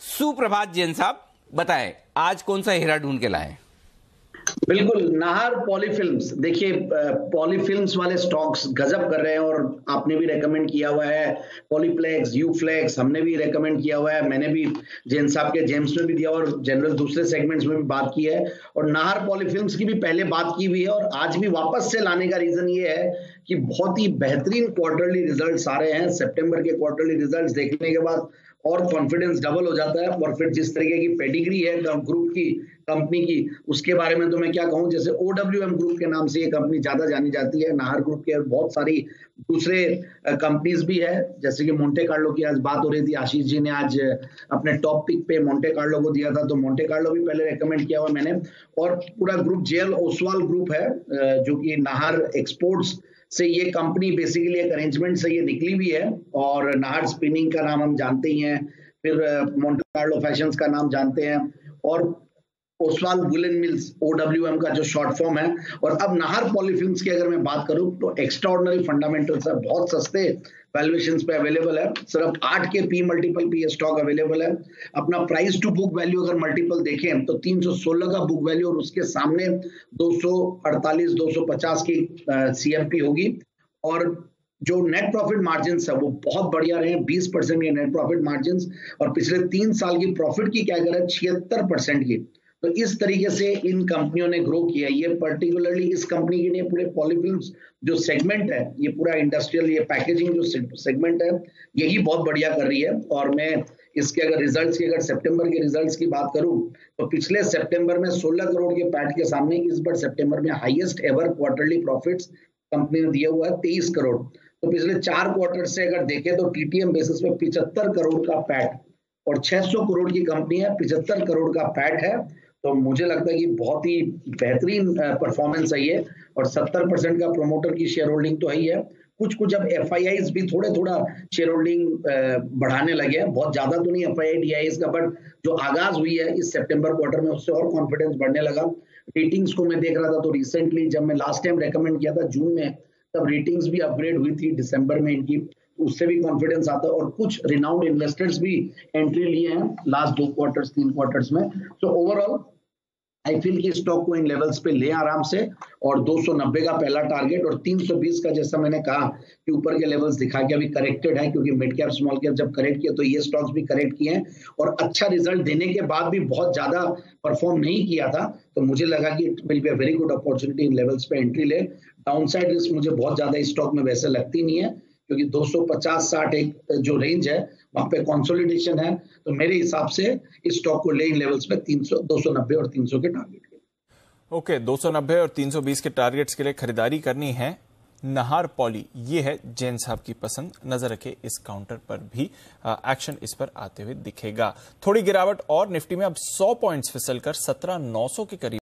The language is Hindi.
सुप्रभात जैन साहब, बताएं आज कौन सा हीरा ढूंढ के लाए? बिल्कुल, नाहर पॉलीफिल्म्स। देखिए, पॉलीफिल्म्स वाले स्टॉक्स गजब कर रहे हैं और आपने भी रेकमेंड किया हुआ है। पॉलीप्लेक्स, यूफ्लेक्स हमने भी रेकमेंड किया हुआ है। मैंने भी जैन साहब के जेम्स में भी दिया और जनरल दूसरे सेगमेंट्स में भी बात की है। और नाहर पॉलीफिल्म्स की भी पहले बात की हुई है और आज भी वापस से लाने का रीजन ये है कि बहुत ही बेहतरीन क्वार्टरली रिजल्ट्स आ रहे हैं। सितंबर के क्वार्टरली रिजल्ट्स देखने के बाद और कॉन्फिडेंस डबल हो जाता है। और फिर जिस तरीके की पेडिग्री है ग्रुप की, कंपनी की, उसके बारे में तो मैं क्या कहूं। जैसे OWM ग्रुप के नाम से ये कंपनी ज्यादा जानी जाती है। नाहर ग्रुप के बहुत सारी दूसरे कंपनीज भी है, जैसे कि मोंटे कार्लो की आज बात हो रही थी। आशीष जी ने आज अपने टॉप पिक पे मोंटे कार्लो को दिया था, तो मोंटे कार्लो भी पहले रेकमेंड किया हुआ मैंने। और पूरा ग्रुप JL ओसवाल ग्रुप है, जो कि नाहर एक्सपोर्ट्स से ये कंपनी बेसिकली एक अरेंजमेंट से ये निकली हुई है। और नाहर स्पिनिंग का नाम हम जानते ही हैं, फिर मोंटे कार्लो फैशंस का नाम जानते हैं, और ओसवाल वुलन मिल्स OWM का जो शॉर्ट फॉर्म है। और अब नाहर पॉलीफिल्म्स की अगर मैं बात करूं तो एक्स्ट्राऑर्डिनरी फंडामेंटल्स है, बहुत सस्ते वैल्यूएशंस पे अवेलेबल है। सिर्फ 8 के P मल्टीपल पे स्टॉक अवेलेबल है। अपना प्राइस टू बुक वैल्यू अगर मल्टीपल देखें तो 316 का बुक वैल्यू और उसके सामने 248 250 की CMP होगी। और जो नेट प्रॉफिट मार्जिन है वो बहुत बढ़िया रहे, 20% के नेट प्रॉफिट मार्जिन, और पिछले 3 साल की प्रॉफिट की क्या करें 76% की। तो इस तरीके से इन कंपनियों ने ग्रो किया। ये पर्टिकुलरली इस कंपनी के लिए पूरे पॉलीफिल्म्स जो सेगमेंट है, ये पूरा इंडस्ट्रियल, ये पैकेजिंग जो सेगमेंट है, यही बहुत बढ़िया कर रही है। और मैं इसके अगर रिजल्ट्स की, अगर सितंबर के रिजल्ट्स की बात करूं तो पिछले सितंबर में 16 करोड़ के पैट के सामने इस बार सितंबर में highest ever quarterly profits company ने दिया हुआ है 23 करोड़। तो पिछले 4 क्वार्टर से अगर देखें तो TTM बेसिस पे 75 करोड़ का पैट, और 600 करोड़ की कंपनी है, 75 करोड़ का पैट है। तो मुझे लगता है कि बहुत ही बेहतरीन परफॉर्मेंस है ये। और 70% का प्रोमोटर की शेयर होल्डिंग तो है ही है। कुछ अब FIIs भी थोड़ा शेयर होल्डिंग बढ़ाने लगे हैं, बहुत ज्यादा तो नहीं FII DIIs का, बट जो आगाज हुई है इस सितंबर क्वार्टर में उससे और कॉन्फिडेंस बढ़ने लगा। रेटिंग्स को मैं देख रहा था तो रिसेंटली जब मैं लास्ट टाइम रेकमेंड किया था जून में, तब रेटिंग्स भी अपग्रेड हुई थी दिसंबर में इनकी, उससे भी कॉन्फिडेंस आता है। और कुछ रिनाउंड इन्वेस्टर्स भी एंट्री लिए हैं लास्ट 2 क्वार्टर्स 3 क्वार्टर्स में। तो ओवरऑल आई फील कि स्टॉक को इन लेवल्स पे ले आराम से। और 290 का पहला टारगेट और 320 का, जैसा मैंने कहा कि ऊपर के लेवल्स दिखा के अभी करेक्टेड है, क्योंकि मिड कैप स्मॉल कैप जब करेक्ट किया तो ये स्टॉक्स भी करेक्ट किए हैं। और अच्छा रिजल्ट देने के बाद भी बहुत ज्यादा परफॉर्म नहीं किया था, तो मुझे लगा कि it will be a very good opportunity इन लेवल्स पे एंट्री ले। डाउनसाइड रिस्क मुझे बहुत ज्यादा इस स्टॉक में वैसे लगती नहीं है, क्योंकि 250-60 एक जो रेंज है वहां पे कंसोलिडेशन है। तो मेरे हिसाब से इस स्टॉक को ले इन लेवल्स पे 300, 290 और 300 के टारगेट के। ओके, 290 और 320 के टारगेट्स के लिए खरीदारी करनी है नाहर पॉली, ये है जैन साहब की पसंद। नजर रखे इस काउंटर पर भी एक्शन इस पर आते हुए दिखेगा। थोड़ी गिरावट और निफ्टी में अब 100 पॉइंट्स फिसलकर 17,900 के करीब